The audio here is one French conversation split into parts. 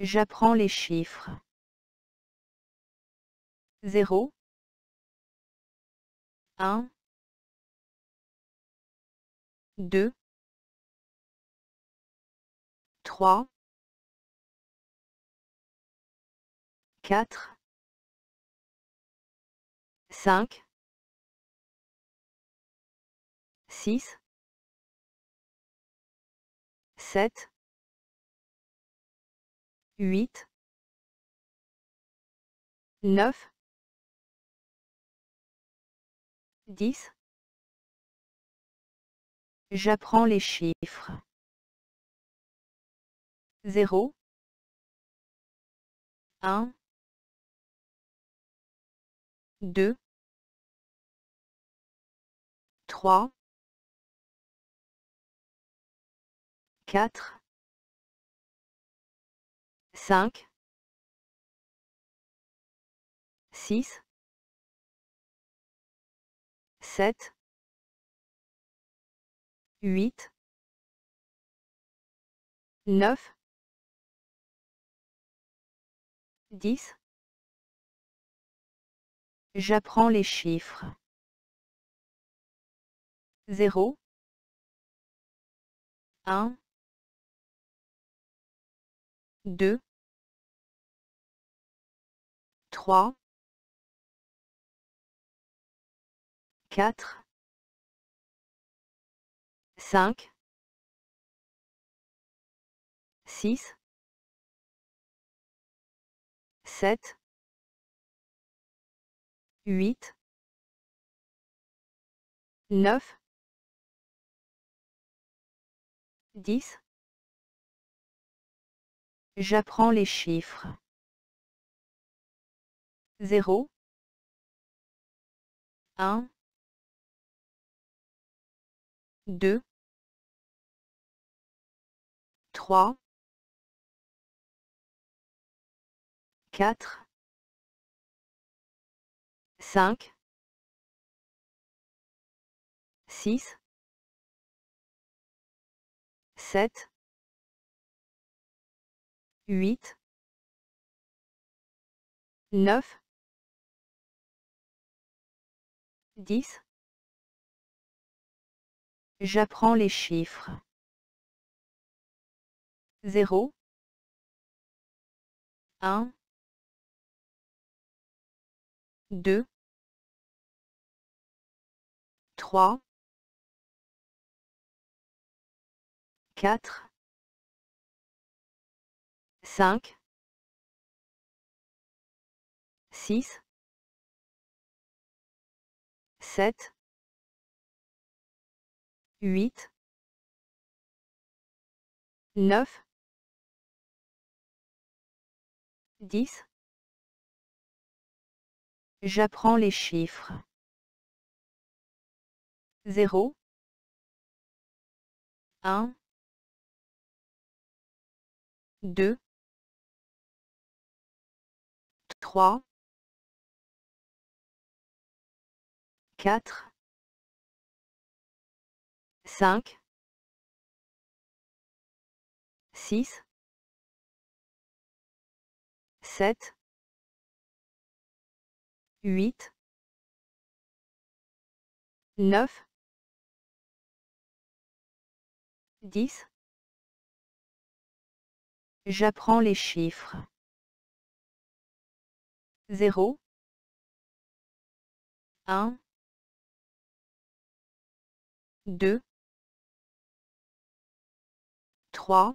J'apprends les chiffres. 0, 1, 2, 3, 4, 5, 6, 7, 8, 9, 10. J'apprends les chiffres. 0, 1, 2, 3, 4, 5, 6, 7, 8, 9, 10. J'apprends les chiffres. 0, 1, 2, 3, 4, 5, 6, 7, 8, 9, 10. J'apprends les chiffres. 0, 1, 2, 3, 4, 5, 6, 7, 8, 9, 10. J'apprends les chiffres. 0, 1, 2, 3, 4, 5, 6, 7, 8, 9, 10. J'apprends les chiffres. 0, 1, 2, 3, 4, 5, 6, 7, 8, 9, 10. J'apprends les chiffres. 0, 1, 2, 3,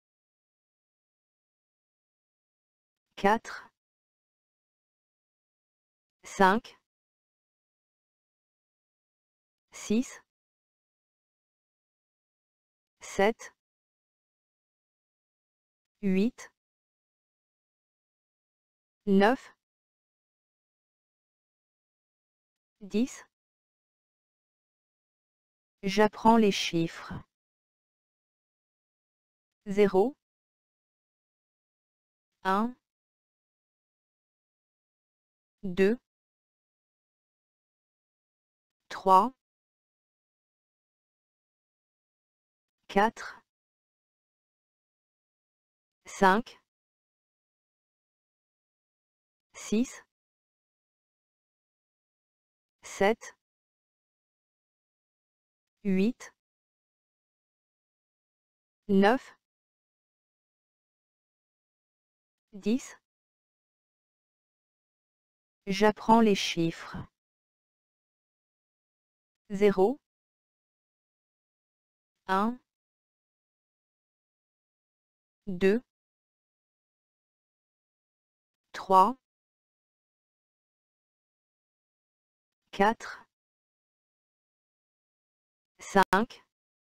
4, 5, 6, 7, 8, 9, 10. J'apprends les chiffres. 0, 1, 2, 3, 4, 5, 6, 7, 8, 9, 10. J'apprends les chiffres. 0, 1, 2, 3, 4, 5,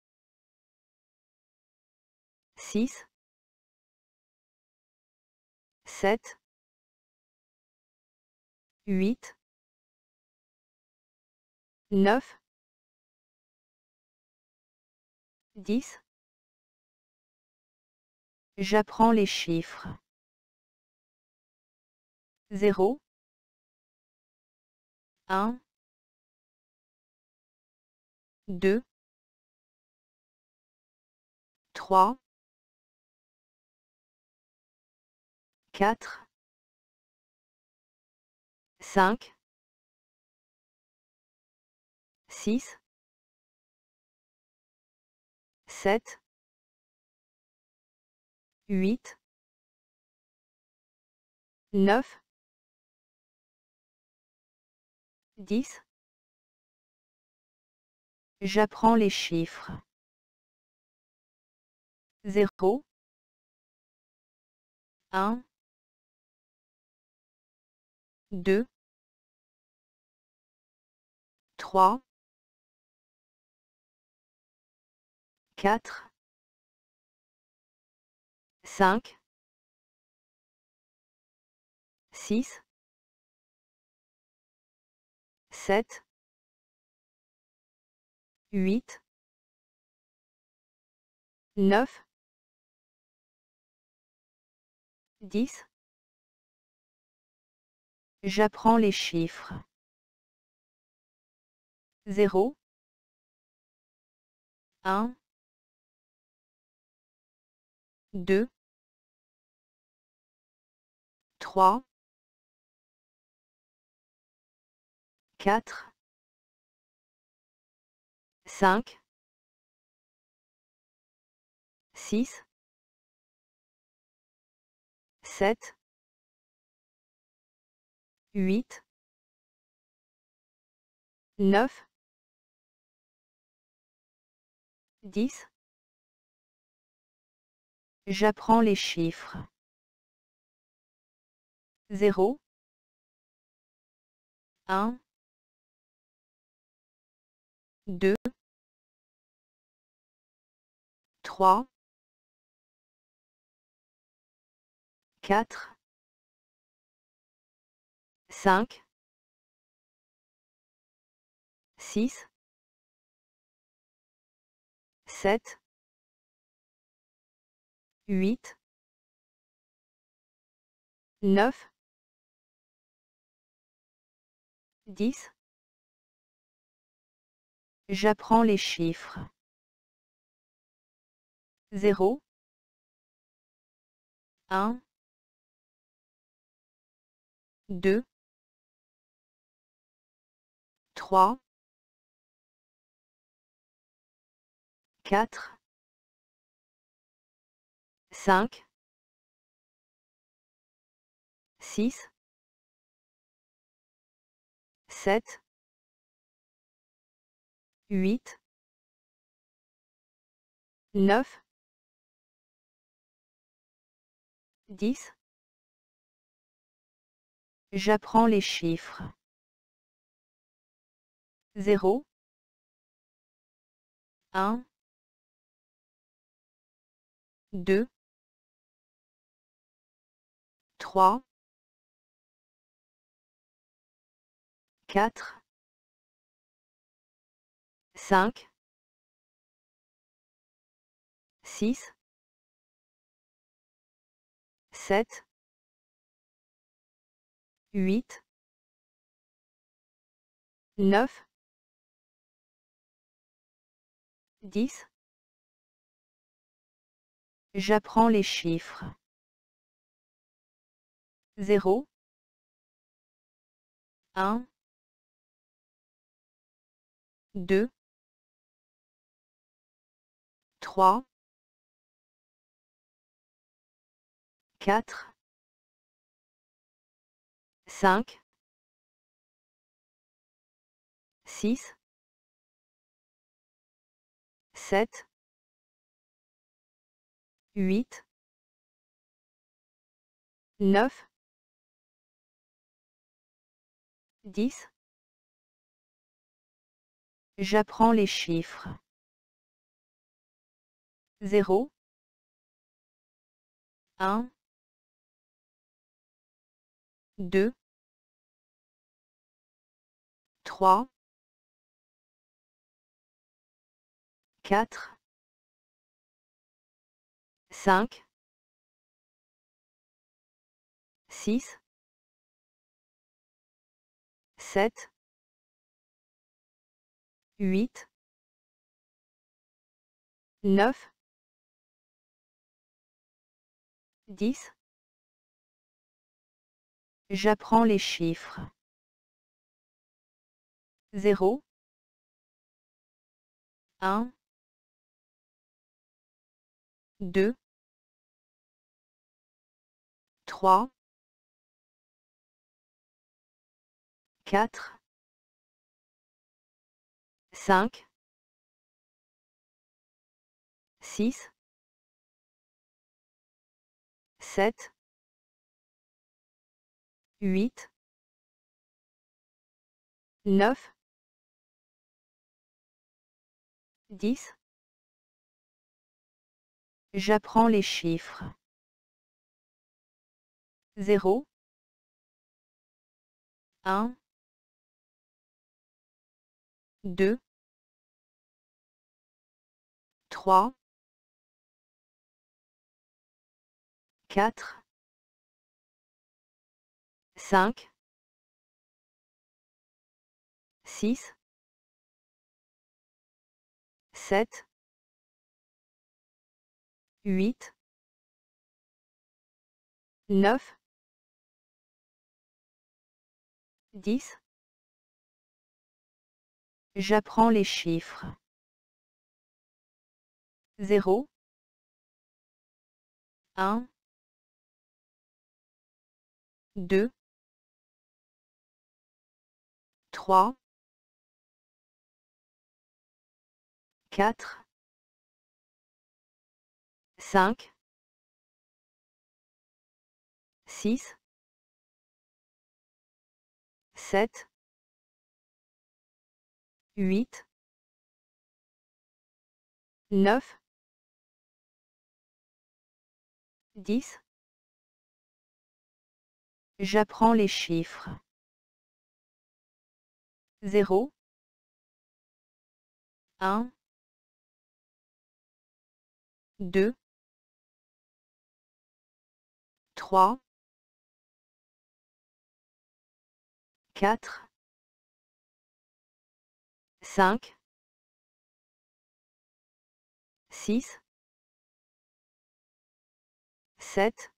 6, 7, 8, 9, 10. J'apprends les chiffres. 0, 1, 2, 3, 4, 5, 6, 7, 8, 9, 10. J'apprends les chiffres. 0, 1, 2, 3, 4, 5, 6, 7, 8, 9, 10. J'apprends les chiffres. 0, 1, 2, 3, 4, 5, 6, 7, 8, 9, 10. J'apprends les chiffres. 0, 1, 2, 3, 4, 5, 6, 7, 8, 9, 10. J'apprends les chiffres. 0, 1, 2, 3, 4, 5, 6, 7, 8, 9, 10. J'apprends les chiffres. 0, 1, 2, 3, 4, 5, 6, 7, 8, 9, 10. J'apprends les chiffres. 0, 1, 2, 3, 4, 5, 6, 7, 8, 9, 10. J'apprends les chiffres. 0, 1, 2, 3, 4, 5, 6, 7, 8, 9, 10. J'apprends les chiffres. 0, 1, 2, 3, 4, 5, 6, 7, 8, 9, 10. J'apprends les chiffres. 0, 1, 2, 3, 4, 5, 6, 7, 8, 9, 10. J'apprends les chiffres. 0, 1, 2, 3, 4, 5, 6, 7, 8, 9, 10. J'apprends les chiffres. 0, 1, 2, 3, 4, 5, 6, 7,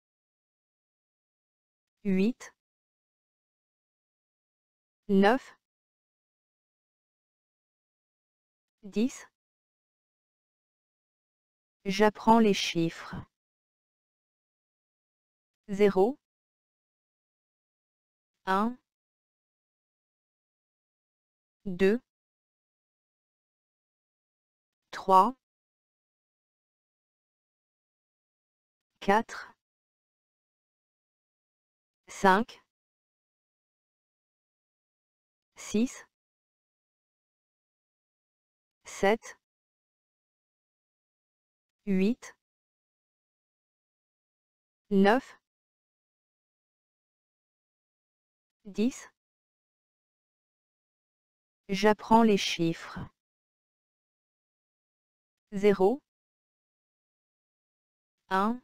8, 9, 10. J'apprends les chiffres. 0, 1, 2, 3, 4, 5, 6, 7, 8, 9, 10. J'apprends les chiffres. 0, 1,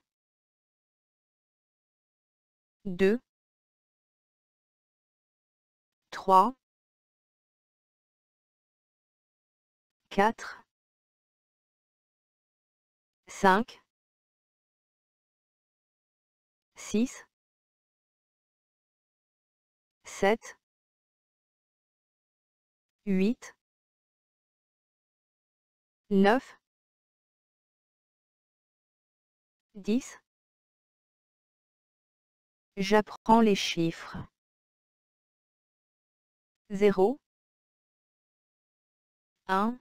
2, 3, 4, 5, 6, 7, 8, 9, 10. J'apprends les chiffres. 0, 1,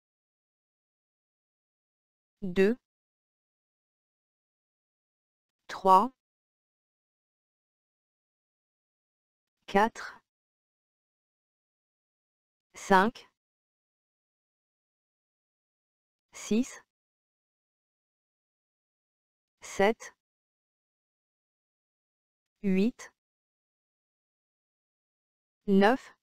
2, 3, 4, 5, 6, 7, 8, 9,